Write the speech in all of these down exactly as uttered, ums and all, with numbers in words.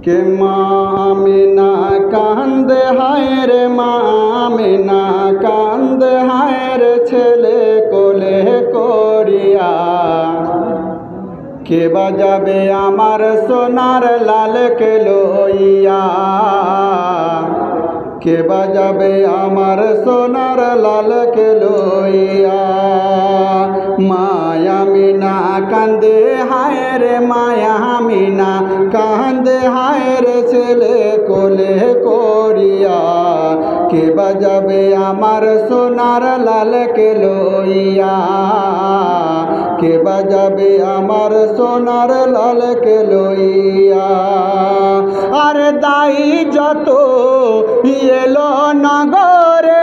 के मामिना कांद हाय रे मामिना कांद हाय रे छेले कोले करिया के बाजाबे आमार सोनार लाल के लइया के बाजाबे आमार सोनार लाल के लइया माया मीना कांदे हाय रे माया मीना कांदे हाय रे छेले कोले करिया के बाजाबे आमार सोनार लाल के लइया के बाजाबे आमार सोनार लाल के लइया আর দাই যত এলো নগরে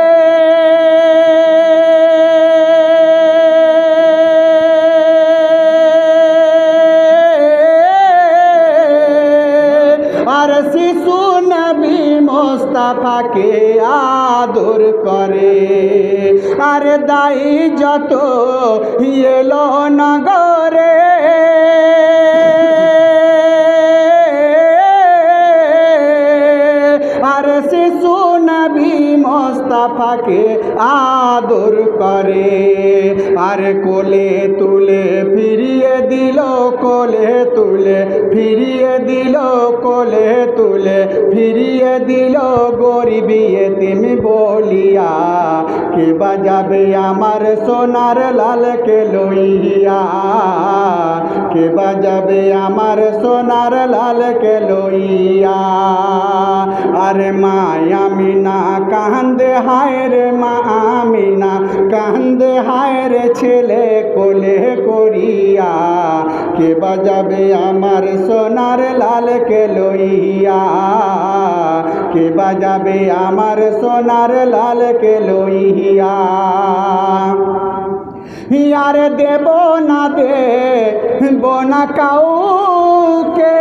আর শিশু নবী মোস্তফাকে আদর করে আর দাই যত এলো নগরে আর শিশু নবী মোস্তফাকে আদর করে আর কোলে তুলে ফিরিয়ে দিল কোলে তুলে ফিরিয়ে দিল কোলে তুলে ফিরিয়ে দিল গরিবি এতিম বলিয়া কে বাজাবে আমার সোনার লাল কে লইয়া কে বাজাবে আমার সোনার লাল কে লইয়া আরে মায়া মিনা কান্দে হায় রে মা আমিনা কান্দে হায় রে ছেলে কোলে করিয়া কে বাজাবে আমার সোনার লাল কে লইয়া কে বাজাবে আমার সোনার লাল কে লইয়া यार देबो ना दे बोना काउके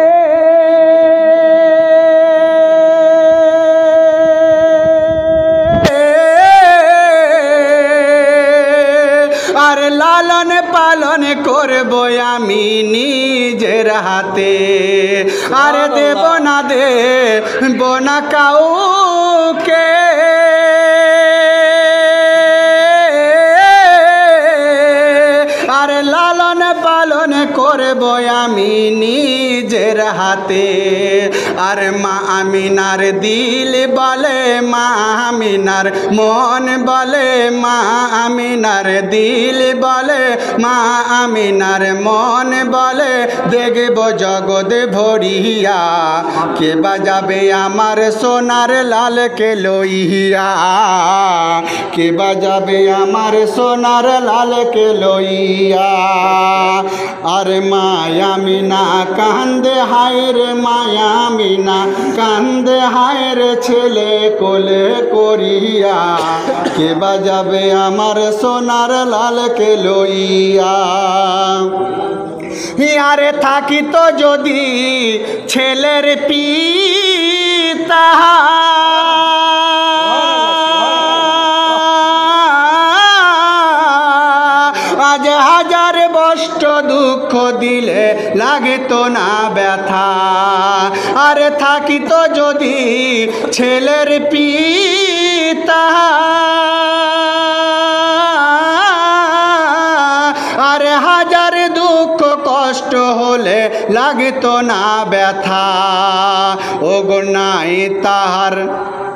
আর লালন পালন করব আমি নিজের হাতে আর দেব না দে বোনা কাউকে আর লালন পালন করব আমি নিজের হাতে আর মা আমিনার দিল বলে মা আমিনার মন বলে মা আমিনার দিল বলে মা আমিনার মন বলে দেখব জগৎ ভরিয়া কে বাজাবে আমার সোনার লাল কে লইয়া কে বাজাবে আমার সোনার লাল কে লইয়া আরে মায়া মিনা কান্দে হায় রে মায়া মিনা কান্দে হায় রে ছেলে কোলে করিয়া কে বাজাবে আমার সোনার লাল কে লইয়া আরে থাকিত যদি ছেলের পিতা আজ হাজার কষ্ট দুঃখ দিলে লাগতো না ব্যথা আরে থাকিত যদি ছেলের পিতা আরে হাজার দুঃখ কষ্ট হলে লাগতো না ব্যথা ওগো নাই তাহার